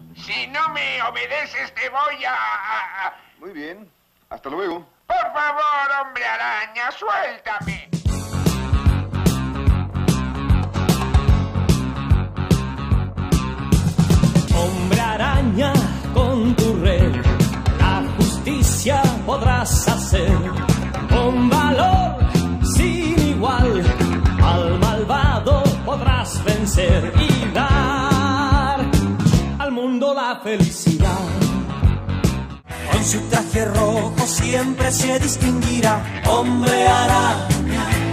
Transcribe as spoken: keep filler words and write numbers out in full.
Si no me obedeces, te voy a... a- a- Muy bien. Hasta luego. Por favor, hombre araña, suéltame. Hombre araña, con tu red, la justicia podrás hacer. Con valor sin igual, al malvado podrás vencer y dar al mundo la felicidad. Con su traje rojo siempre se distinguirá. Hombre araña,